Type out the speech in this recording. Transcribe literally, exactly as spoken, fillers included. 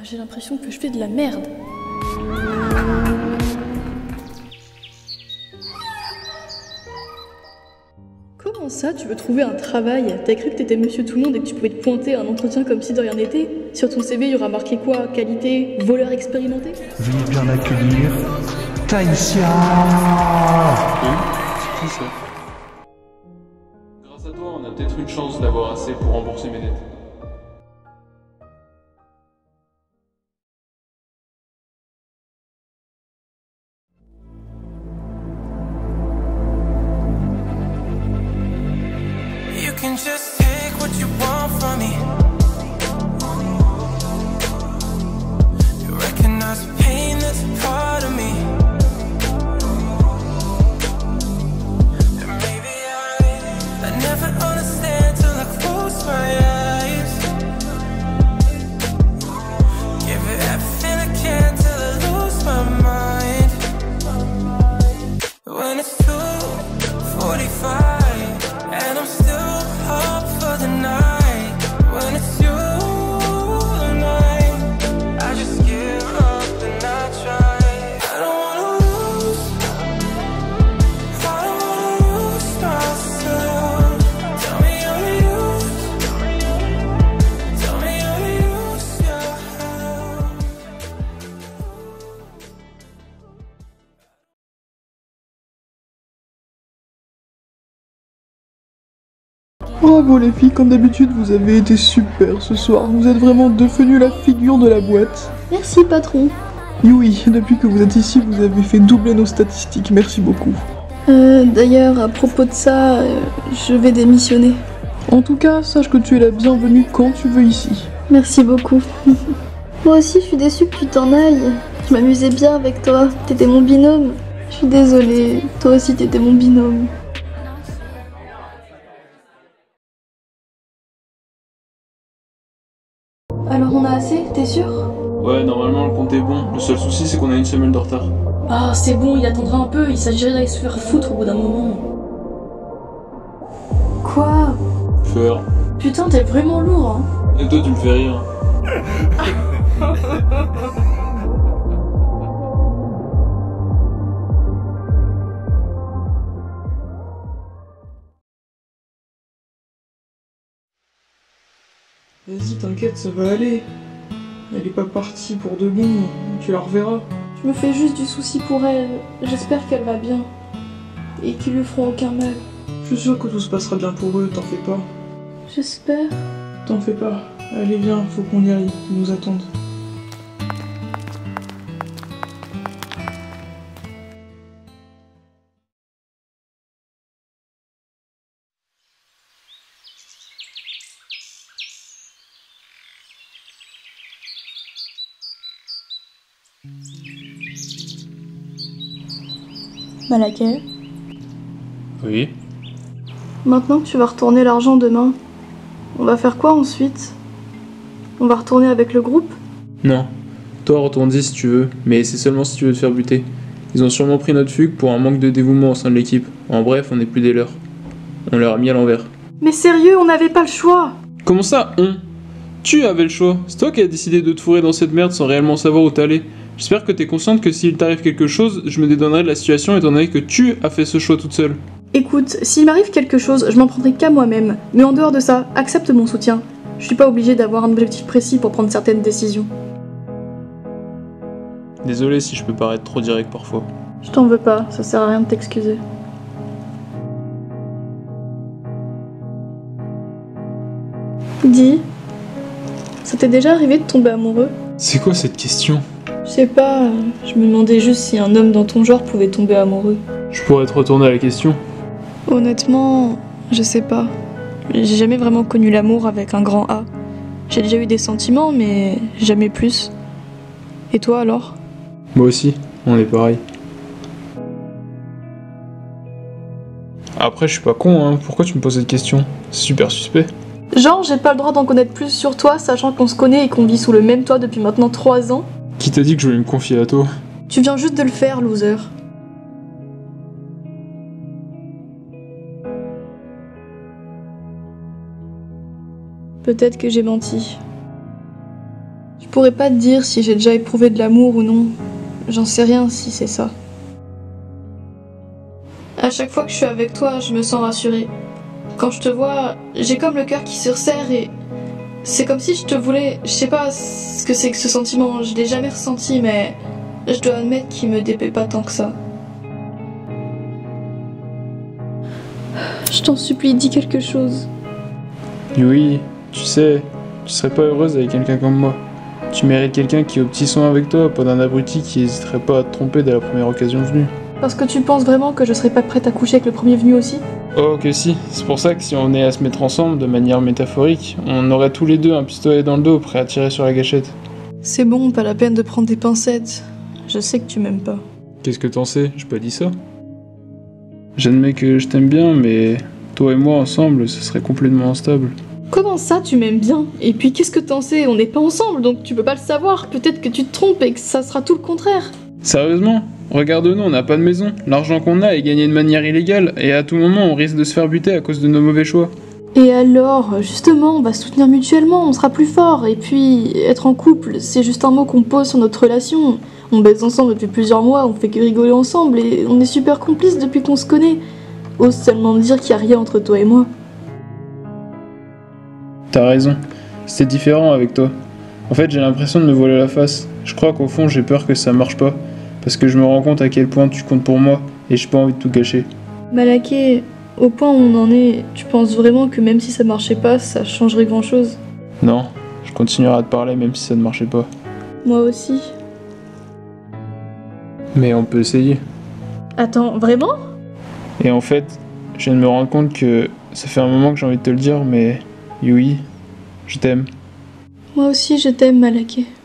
J'ai l'impression que je fais de la merde. Comment ça, tu veux trouver un travail? T'as cru que t'étais monsieur tout le monde et que tu pouvais te pointer à un entretien comme si de rien n'était? Sur ton C V, il y aura marqué quoi? Qualité, voleur expérimenté? Veuillez bien accueillir Taïsia. Oui, c'est qui ça? Grâce à toi, on a peut-être une chance d'avoir assez pour rembourser mes dettes. You can just take what you want from me. You recognize the pain that's a part of me. And maybe I, I never understand till I close my eyes. Give it everything I can till I lose my mind. When it's two forty-five and I'm still up for the night. When it's you and I, I just give up and I try. I don't wanna lose, I don't wanna lose myself. Tell me I'm used, tell me I'm used, yeah. Bravo les filles, comme d'habitude vous avez été super ce soir, vous êtes vraiment devenues la figure de la boîte. Merci patron. Et oui, depuis que vous êtes ici, vous avez fait doubler nos statistiques, merci beaucoup. Euh, d'ailleurs, à propos de ça, euh, je vais démissionner. En tout cas, sache que tu es la bienvenue quand tu veux ici. Merci beaucoup. Moi aussi, je suis déçue que tu t'en ailles. Je m'amusais bien avec toi, t'étais mon binôme. Je suis désolée, toi aussi t'étais mon binôme. Alors on a assez, t'es sûr? Ouais, normalement le compte est bon. Le seul souci, c'est qu'on a une semaine de retard. Ah, c'est bon, il attendra un peu, il s'agirait d'aller se faire foutre au bout d'un moment. Quoi? Faire. Putain, t'es vraiment lourd, hein. Et toi, tu me fais rire. Vas-y, t'inquiète, ça va aller. Elle est pas partie pour de bon, tu la reverras. Je me fais juste du souci pour elle. J'espère qu'elle va bien. Et qu'ils lui feront aucun mal. Je suis sûr que tout se passera bien pour eux, t'en fais pas. J'espère. T'en fais pas. Allez, viens, faut qu'on y aille, ils nous attendent. Malakai, Oui. maintenant que tu vas retourner l'argent demain, on va faire quoi ensuite? On va retourner avec le groupe? Non. Toi, retourne-y si tu veux, mais c'est seulement si tu veux te faire buter. Ils ont sûrement pris notre fugue pour un manque de dévouement au sein de l'équipe. En bref, on n'est plus des leurs. On leur a mis à l'envers. Mais sérieux, on n'avait pas le choix! Comment ça, on? Tu avais le choix. C'est toi qui as décidé de te fourrer dans cette merde sans réellement savoir où t'allais. J'espère que t'es consciente que s'il t'arrive quelque chose, je me dédonnerai de la situation étant donné que tu as fait ce choix toute seule. Écoute, s'il m'arrive quelque chose, je m'en prendrai qu'à moi-même. Mais en dehors de ça, accepte mon soutien. Je suis pas obligée d'avoir un objectif précis pour prendre certaines décisions. Désolé si je peux paraître trop direct parfois. Je t'en veux pas, ça sert à rien de t'excuser. Dis, ça t'est déjà arrivé de tomber amoureux? C'est quoi cette question? Je sais pas, je me demandais juste si un homme dans ton genre pouvait tomber amoureux. Je pourrais te retourner à la question. Honnêtement, je sais pas. J'ai jamais vraiment connu l'amour avec un grand A. J'ai déjà eu des sentiments, mais jamais plus. Et toi alors? Moi aussi, on est pareil. Après, je suis pas con, hein. Pourquoi tu me poses cette question? C'est super suspect. Genre, j'ai pas le droit d'en connaître plus sur toi, sachant qu'on se connaît et qu'on vit sous le même toit depuis maintenant trois ans? Qui t'a dit que je voulais me confier à toi? Tu viens juste de le faire, loser. Peut-être que j'ai menti. Je pourrais pas te dire si j'ai déjà éprouvé de l'amour ou non. J'en sais rien si c'est ça. À chaque fois que je suis avec toi, je me sens rassurée. Quand je te vois, j'ai comme le cœur qui se resserre et... c'est comme si je te voulais... Je sais pas ce que c'est que ce sentiment, je l'ai jamais ressenti, mais... je dois admettre qu'il me déplaît pas tant que ça. Je t'en supplie, dis quelque chose. Oui, tu sais, tu serais pas heureuse avec quelqu'un comme moi. Tu mérites quelqu'un qui est au petit soin avec toi, pas d'un abruti qui hésiterait pas à te tromper dès la première occasion venue. Parce que tu penses vraiment que je serais pas prête à coucher avec le premier venu aussi? Oh que si, c'est pour ça que si on est à se mettre ensemble de manière métaphorique, on aurait tous les deux un pistolet dans le dos prêt à tirer sur la gâchette. C'est bon, pas la peine de prendre des pincettes. Je sais que tu m'aimes pas. Qu'est-ce que t'en sais? J'ai pas dit ça. J'admets que je t'aime bien, mais toi et moi ensemble, ce serait complètement instable. Comment ça, tu m'aimes bien? Et puis qu'est-ce que t'en sais? On n'est pas ensemble, donc tu peux pas le savoir. Peut-être que tu te trompes et que ça sera tout le contraire. Sérieusement? Regarde-nous, on n'a pas de maison. L'argent qu'on a est gagné de manière illégale, et à tout moment on risque de se faire buter à cause de nos mauvais choix. Et alors, justement, on va se soutenir mutuellement, on sera plus fort. Et puis, être en couple, c'est juste un mot qu'on pose sur notre relation. On baise ensemble depuis plusieurs mois, on fait que rigoler ensemble, et on est super complices depuis qu'on se connaît. Ose seulement me dire qu'il n'y a rien entre toi et moi. T'as raison, c'était différent avec toi. En fait, j'ai l'impression de me voiler la face. Je crois qu'au fond, j'ai peur que ça marche pas. Parce que je me rends compte à quel point tu comptes pour moi, et j'ai pas envie de tout gâcher. Malaké, au point où on en est, tu penses vraiment que même si ça marchait pas, ça changerait grand chose? Non, je continuerai à te parler même si ça ne marchait pas. Moi aussi. Mais on peut essayer. Attends, vraiment? Et en fait, je viens de me rendre compte que ça fait un moment que j'ai envie de te le dire, mais... Yui, je t'aime. Moi aussi je t'aime, Malaké.